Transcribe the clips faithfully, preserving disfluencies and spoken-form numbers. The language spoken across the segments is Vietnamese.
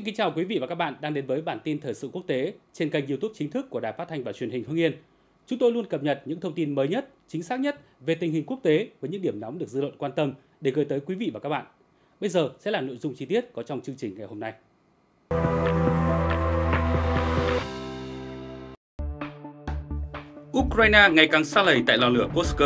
Xin kính chào quý vị và các bạn đang đến với bản tin thời sự quốc tế trên kênh YouTube chính thức của Đài Phát thanh và Truyền hình Hưng Yên. Chúng tôi luôn cập nhật những thông tin mới nhất, chính xác nhất về tình hình quốc tế với những điểm nóng được dư luận quan tâm để gửi tới quý vị và các bạn. Bây giờ sẽ là nội dung chi tiết có trong chương trình ngày hôm nay. Ukraine ngày càng sa lầy tại lò lửa Kursk.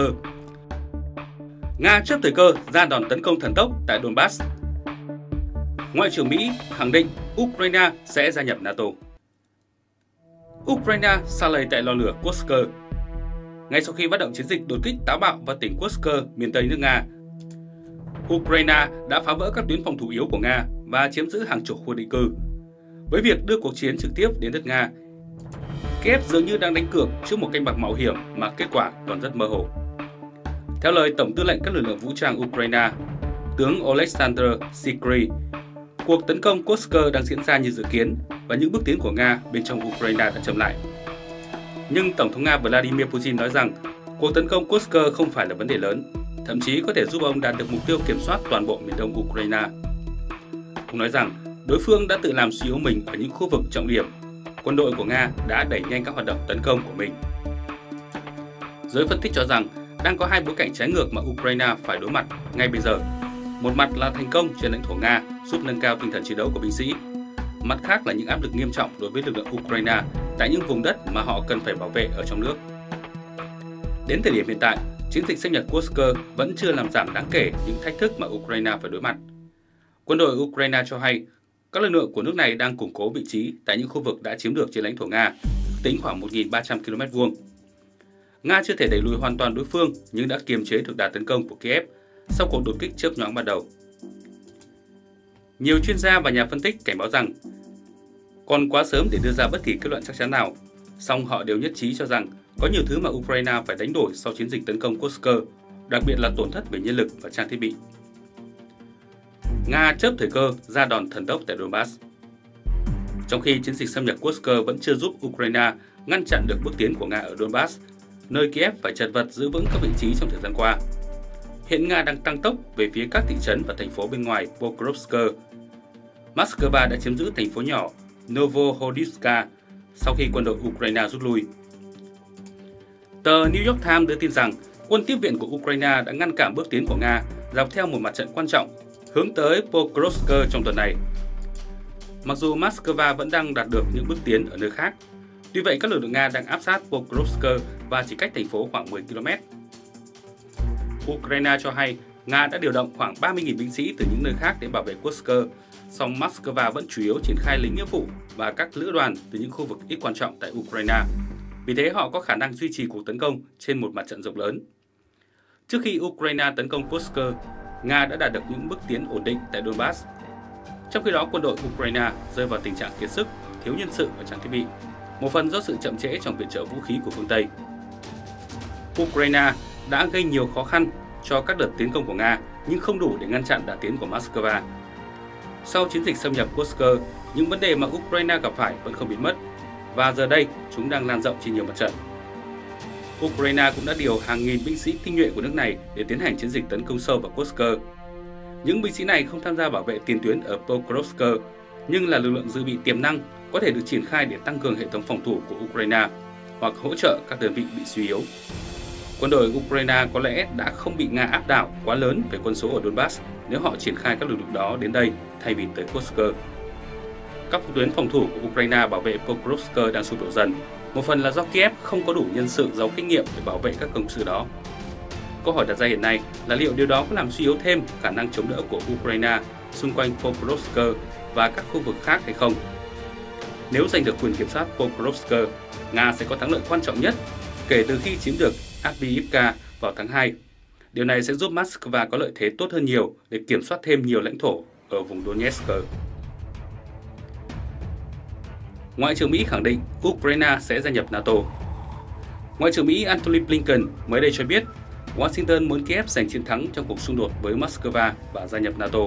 Nga trước thời cơ ra đòn tấn công thần tốc tại Donbass. Ngoại trưởng Mỹ khẳng định Ukraine sẽ gia nhập NATO. Ukraine sa lầy tại lò lửa Kursk. Ngay sau khi phát động chiến dịch đột kích táo bạo vào tỉnh Kursk, miền Tây nước Nga, Ukraine đã phá vỡ các tuyến phòng thủ yếu của Nga và chiếm giữ hàng chục khu định cư. Với việc đưa cuộc chiến trực tiếp đến đất Nga, Kiev dường như đang đánh cược trước một canh bạc mạo hiểm mà kết quả còn rất mơ hồ. Theo lời Tổng tư lệnh các lực lượng vũ trang Ukraine, tướng Oleksandr Sykry, cuộc tấn công Kursk đang diễn ra như dự kiến và những bước tiến của Nga bên trong Ukraine đã chậm lại. Nhưng Tổng thống Nga Vladimir Putin nói rằng cuộc tấn công Kursk không phải là vấn đề lớn, thậm chí có thể giúp ông đạt được mục tiêu kiểm soát toàn bộ miền đông Ukraine. Ông nói rằng đối phương đã tự làm suy yếu mình ở những khu vực trọng điểm. Quân đội của Nga đã đẩy nhanh các hoạt động tấn công của mình. Giới phân tích cho rằng đang có hai bối cảnh trái ngược mà Ukraine phải đối mặt ngay bây giờ. Một mặt là thành công trên lãnh thổ Nga giúp nâng cao tinh thần chiến đấu của binh sĩ. Mặt khác là những áp lực nghiêm trọng đối với lực lượng Ukraine tại những vùng đất mà họ cần phải bảo vệ ở trong nước. Đến thời điểm hiện tại, chiến dịch xâm nhập Kursk vẫn chưa làm giảm đáng kể những thách thức mà Ukraine phải đối mặt. Quân đội Ukraine cho hay các lực lượng của nước này đang củng cố vị trí tại những khu vực đã chiếm được trên lãnh thổ Nga, tính khoảng một nghìn ba trăm ki lô mét vuông. Nga chưa thể đẩy lùi hoàn toàn đối phương nhưng đã kiềm chế được đà tấn công của Kiev sau cuộc đột kích chớp nhoáng ban đầu. Nhiều chuyên gia và nhà phân tích cảnh báo rằng còn quá sớm để đưa ra bất kỳ kết luận chắc chắn nào, song họ đều nhất trí cho rằng có nhiều thứ mà Ukraine phải đánh đổi sau chiến dịch tấn công Kursk, đặc biệt là tổn thất về nhân lực và trang thiết bị. Nga chớp thời cơ ra đòn thần tốc tại Donbass. Trong khi chiến dịch xâm nhập Kursk vẫn chưa giúp Ukraine ngăn chặn được bước tiến của Nga ở Donbass, nơi Kiev phải chật vật giữ vững các vị trí trong thời gian qua, hiện Nga đang tăng tốc về phía các thị trấn và thành phố bên ngoài Pokrovsk. Moscow đã chiếm giữ thành phố nhỏ Novohodivka sau khi quân đội Ukraine rút lui. Tờ New York Times đưa tin rằng quân tiếp viện của Ukraine đã ngăn cản bước tiến của Nga dọc theo một mặt trận quan trọng hướng tới Pokrovsk trong tuần này. Mặc dù Moscow vẫn đang đạt được những bước tiến ở nơi khác, tuy vậy các lực lượng Nga đang áp sát Pokrovsk và chỉ cách thành phố khoảng mười ki lô mét. Ukraine cho hay Nga đã điều động khoảng ba mươi nghìn binh sĩ từ những nơi khác để bảo vệ Kursk, song Moscow vẫn chủ yếu triển khai lính nghĩa vụ và các lữ đoàn từ những khu vực ít quan trọng tại Ukraine. Vì thế họ có khả năng duy trì cuộc tấn công trên một mặt trận rộng lớn. Trước khi Ukraine tấn công Kursk, Nga đã đạt được những bước tiến ổn định tại Donbass. Trong khi đó, quân đội Ukraine rơi vào tình trạng kiệt sức, thiếu nhân sự và trang thiết bị, một phần do sự chậm trễ trong viện trợ vũ khí của phương Tây. Ukraine đã gây nhiều khó khăn cho các đợt tiến công của Nga nhưng không đủ để ngăn chặn đà tiến của Moscow. Sau chiến dịch xâm nhập Kursk, những vấn đề mà Ukraine gặp phải vẫn không biến mất và giờ đây chúng đang lan rộng trên nhiều mặt trận. Ukraine cũng đã điều hàng nghìn binh sĩ tinh nhuệ của nước này để tiến hành chiến dịch tấn công sâu vào Kursk. Những binh sĩ này không tham gia bảo vệ tiền tuyến ở Pokrovsk nhưng là lực lượng dự bị tiềm năng có thể được triển khai để tăng cường hệ thống phòng thủ của Ukraine hoặc hỗ trợ các đơn vị bị suy yếu. Quân đội Ukraine có lẽ đã không bị Nga áp đảo quá lớn về quân số ở Donbass nếu họ triển khai các lực lượng đó đến đây thay vì tới Kursk. Các tuyến phòng thủ của Ukraine bảo vệ Pokrovsk đang sụp đổ dần, một phần là do Kiev không có đủ nhân sự giàu kinh nghiệm để bảo vệ các công sự đó. Câu hỏi đặt ra hiện nay là liệu điều đó có làm suy yếu thêm khả năng chống đỡ của Ukraine xung quanh Pokrovsk và các khu vực khác hay không? Nếu giành được quyền kiểm soát Pokrovsk, Nga sẽ có thắng lợi quan trọng nhất kể từ khi chiếm được Avdiivka vào tháng hai. Điều này sẽ giúp Moscow có lợi thế tốt hơn nhiều để kiểm soát thêm nhiều lãnh thổ ở vùng Donetsk. Ngoại trưởng Mỹ khẳng định Ukraine sẽ gia nhập NATO. Ngoại trưởng Mỹ Antony Blinken mới đây cho biết Washington muốn Kiev giành chiến thắng trong cuộc xung đột với Moscow và gia nhập NATO.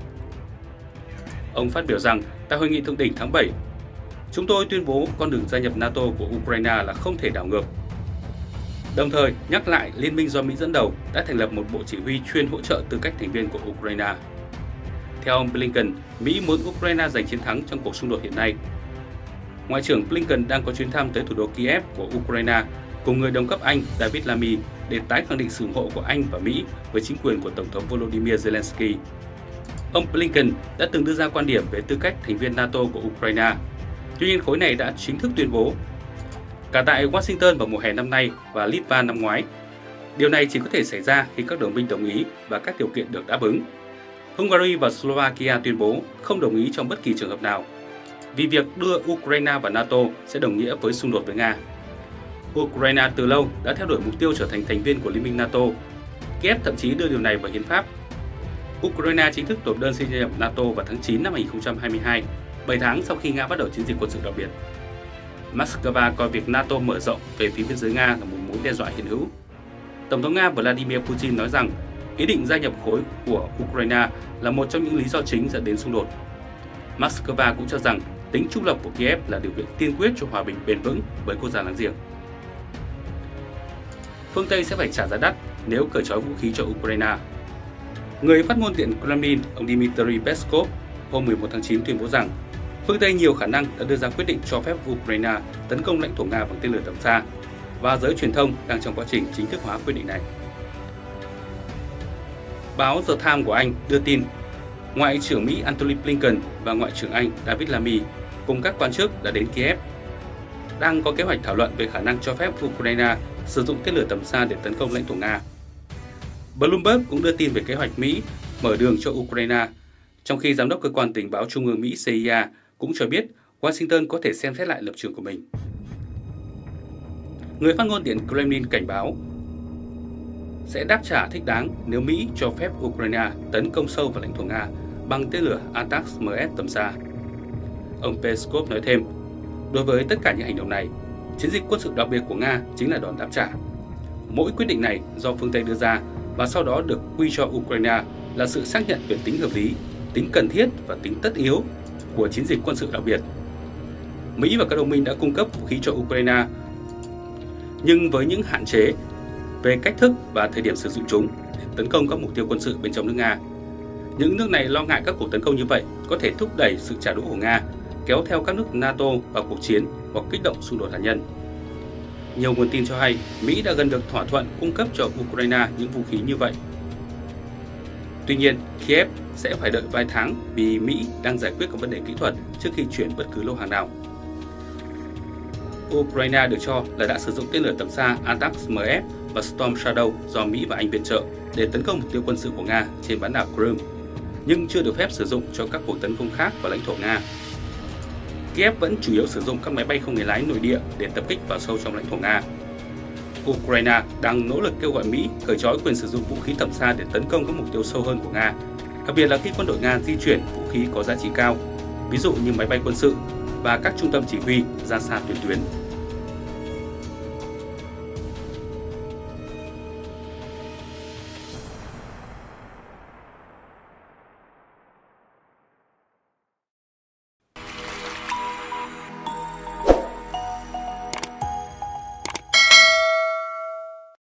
Ông phát biểu rằng tại hội nghị thượng đỉnh tháng bảy, chúng tôi tuyên bố con đường gia nhập NATO của Ukraine là không thể đảo ngược. Đồng thời nhắc lại Liên minh do Mỹ dẫn đầu đã thành lập một bộ chỉ huy chuyên hỗ trợ tư cách thành viên của Ukraine. Theo ông Blinken, Mỹ muốn Ukraine giành chiến thắng trong cuộc xung đột hiện nay. Ngoại trưởng Blinken đang có chuyến thăm tới thủ đô Kiev của Ukraine cùng người đồng cấp Anh David Lammy để tái khẳng định sự ủng hộ của Anh và Mỹ với chính quyền của Tổng thống Volodymyr Zelensky. Ông Blinken đã từng đưa ra quan điểm về tư cách thành viên NATO của Ukraine. Tuy nhiên, khối này đã chính thức tuyên bố cả tại Washington vào mùa hè năm nay và Litva năm ngoái. Điều này chỉ có thể xảy ra khi các đồng minh đồng ý và các điều kiện được đáp ứng. Hungary và Slovakia tuyên bố không đồng ý trong bất kỳ trường hợp nào, vì việc đưa Ukraine vào NATO sẽ đồng nghĩa với xung đột với Nga. Ukraine từ lâu đã theo đuổi mục tiêu trở thành thành viên của Liên minh NATO. Kiev thậm chí đưa điều này vào hiến pháp. Ukraine chính thức nộp đơn xin gia nhập NATO vào tháng chín năm hai nghìn không trăm hai mươi hai, bảy tháng sau khi Nga bắt đầu chiến dịch quân sự đặc biệt. Moscow coi việc NATO mở rộng về phía biên giới Nga là một mối đe dọa hiện hữu. Tổng thống Nga Vladimir Putin nói rằng ý định gia nhập khối của Ukraine là một trong những lý do chính dẫn đến xung đột. Moscow cũng cho rằng tính trung lập của Kiev là điều kiện tiên quyết cho hòa bình bền vững với quốc gia láng giềng. Phương Tây sẽ phải trả giá đắt nếu cởi trói vũ khí cho Ukraine. Người phát ngôn Điện Kremlin, ông Dmitry Peskov, hôm mười một tháng chín tuyên bố rằng phương Tây nhiều khả năng đã đưa ra quyết định cho phép Ukraine tấn công lãnh thổ Nga bằng tên lửa tầm xa, và giới truyền thông đang trong quá trình chính thức hóa quyết định này. Báo The Times của Anh đưa tin, Ngoại trưởng Mỹ Antony Blinken và Ngoại trưởng Anh David Lammy cùng các quan chức đã đến Kiev, đang có kế hoạch thảo luận về khả năng cho phép Ukraine sử dụng tên lửa tầm xa để tấn công lãnh thổ Nga. Bloomberg cũng đưa tin về kế hoạch Mỹ mở đường cho Ukraine, trong khi Giám đốc Cơ quan Tình báo Trung ương Mỹ C I A cũng cho biết Washington có thể xem xét lại lập trường của mình. Người phát ngôn Điện Kremlin cảnh báo sẽ đáp trả thích đáng nếu Mỹ cho phép Ukraine tấn công sâu vào lãnh thổ Nga bằng tên lửa Atacs M S tầm xa. Ông Peskov nói thêm, đối với tất cả những hành động này, chiến dịch quân sự đặc biệt của Nga chính là đòn đáp trả. Mỗi quyết định này do phương Tây đưa ra và sau đó được quy cho Ukraine là sự xác nhận về tính hợp lý, tính cần thiết và tính tất yếu của chiến dịch quân sự đặc biệt. Mỹ và các đồng minh đã cung cấp vũ khí cho Ukraine, nhưng với những hạn chế về cách thức và thời điểm sử dụng chúng để tấn công các mục tiêu quân sự bên trong nước Nga. Những nước này lo ngại các cuộc tấn công như vậy có thể thúc đẩy sự trả đũa của Nga, kéo theo các nước NATO vào cuộc chiến hoặc kích động xung đột hạt nhân. Nhiều nguồn tin cho hay Mỹ đã gần được thỏa thuận cung cấp cho Ukraine những vũ khí như vậy. Tuy nhiên, Kiev sẽ phải đợi vài tháng vì Mỹ đang giải quyết các vấn đề kỹ thuật trước khi chuyển bất cứ lô hàng nào. Ukraine được cho là đã sử dụng tên lửa tầm xa Atacs M S và Storm Shadow do Mỹ và Anh viện trợ để tấn công mục tiêu quân sự của Nga trên bán đảo Crimea, nhưng chưa được phép sử dụng cho các cuộc tấn công khác vào lãnh thổ Nga. Kiev vẫn chủ yếu sử dụng các máy bay không người lái nội địa để tập kích vào sâu trong lãnh thổ Nga. Ukraine đang nỗ lực kêu gọi Mỹ cởi trói quyền sử dụng vũ khí tầm xa để tấn công các mục tiêu sâu hơn của Nga, đặc biệt là khi quân đội Nga di chuyển vũ khí có giá trị cao, ví dụ như máy bay quân sự và các trung tâm chỉ huy ra xa tiền tuyến.